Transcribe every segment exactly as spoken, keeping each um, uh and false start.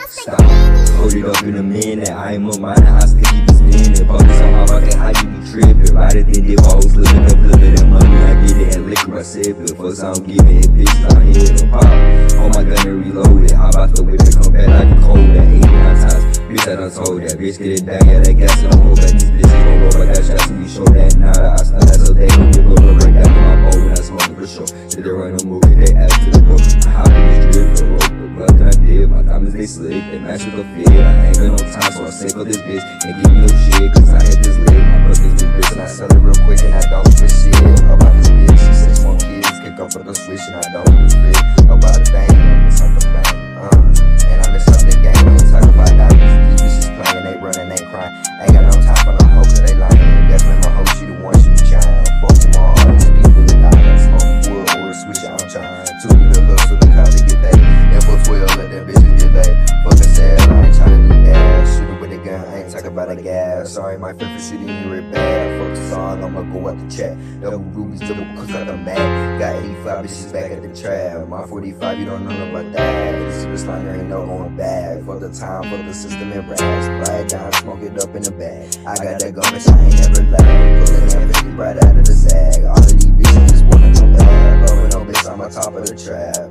Stop, hold it up in a minute. I ain't more mind, I still keep it spinning. Police on my pocket, how you be tripping? Right at the dip, always looking up, flipping that money. I get it and liquor, I sip it. Fucks I don't give it, bitches out here to pop. On my gun and reload it. I'm about to whip it, come back like a cold at eighty-nine times. Bitch, I done told that. Bitch, get it down, yeah, that gas and I'm hope that these bitches gon' roll. I got shots and we show that nada. I snap that so they gon' give a little break down in my bowl when I smoke for sure. Did they run a movie, they ass to the door. I hop in this drip, the rope, the blood that I did. My diamonds, they slick, they match with the fit. I ain't got no time, so I save for this bitch and give me no shit, cause I hit this lit. My business be bitch and I sell it real quick and I don't give a shit about this bitch. She six more kids, kick up for the switch and I don't give a spit about a thing, I miss up the bang, uh, and I miss up the game. Ain't talking about diamonds, these bitches playing, they running, they crying. Ain't got no time for no hoe, cause they lying. Definitely my hoe, she the one, she be trying. Fuck them all, all these people that die. Smoke wood or a switch, I'm trying. Two little looks so the cops they get paid. Then for twelve, let them bitches get laid. Fucking sad, I ain't trying to do that. Shoot it with a gun, I ain't talking about a gas. Sorry, my friend for shooting you real bad. Fuck the song, I'ma go out the chat. Double rubies, double cooks like I'm mad. Got eighty-five bitches back at the trap. My forty-five, you don't know about that. This is slime, there ain't no going back. For the time, for the system and brass. Fly it down, smoke it up in the bag. I got that gun, bitch, I ain't never lag. Pulling that fifty right out of the sag. All of these bitches just wanna come back. Loving no bitch, I'm on top of the trap.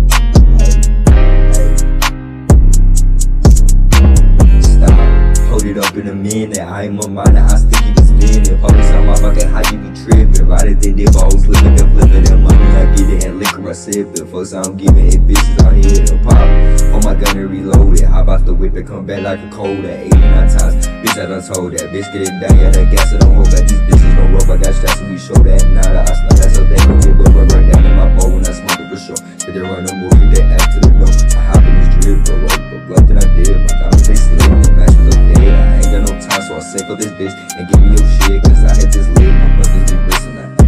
Hold it up in a minute, I ain't more mind, I still keep it spinning. Police on my pocket, how you be tripping? Right at the dip, always flipping them, flipping that money. I get it and liquor, I sip it. Fucks I don't give it, bitches out here to pop. On my gun and reload it. How about the whip it, come back like a cold at eighty-nine times. Bitch, I done told that. Bitch, get it down, yeah, that gas, I don't hold back. These bitches gon' rope, I got shots and we show that nada. I snap that so they gon' give a rubber down in my bowl when I smoke it for sure. Did they run a movie, they ass to the door. I hop in this drip, the rope, the blood that I did. My diamonds, they slick, they match with the fit. I ain't got no time, so I save for this bitch and give me your shit, cause I hit this lit. My brothers be missing that.